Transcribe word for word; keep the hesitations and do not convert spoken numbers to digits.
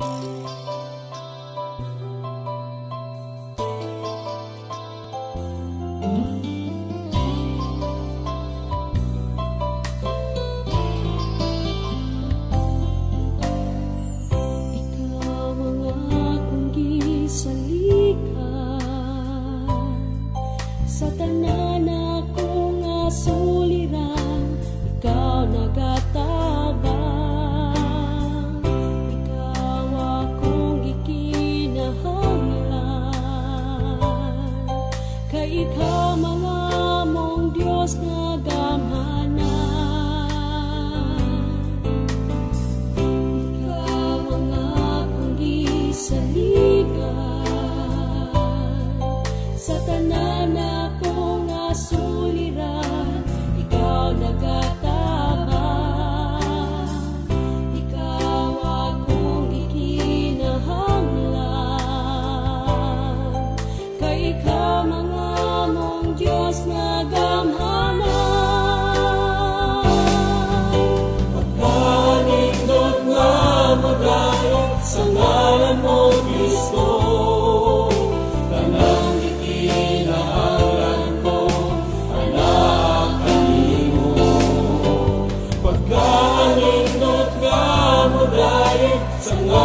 Sa tanan akong asuliran, ikaw nagatabang. Ikaw akong gikinahanglan, kay ikaw mga mong Diyos nga gamhanan. Ikaw ang akong gisaligan, sa tanan akong asuliran, ikaw nagatabang. Ikaw akong ikinahanglan, kay ikaw mga mong Diyos nga gamhanan. Pagkanindot nga magayot sa ngalan mo, Kristo, tanang ikinahanglan ko, anak kanimo. Pagkanindot nga magayot sa ngalan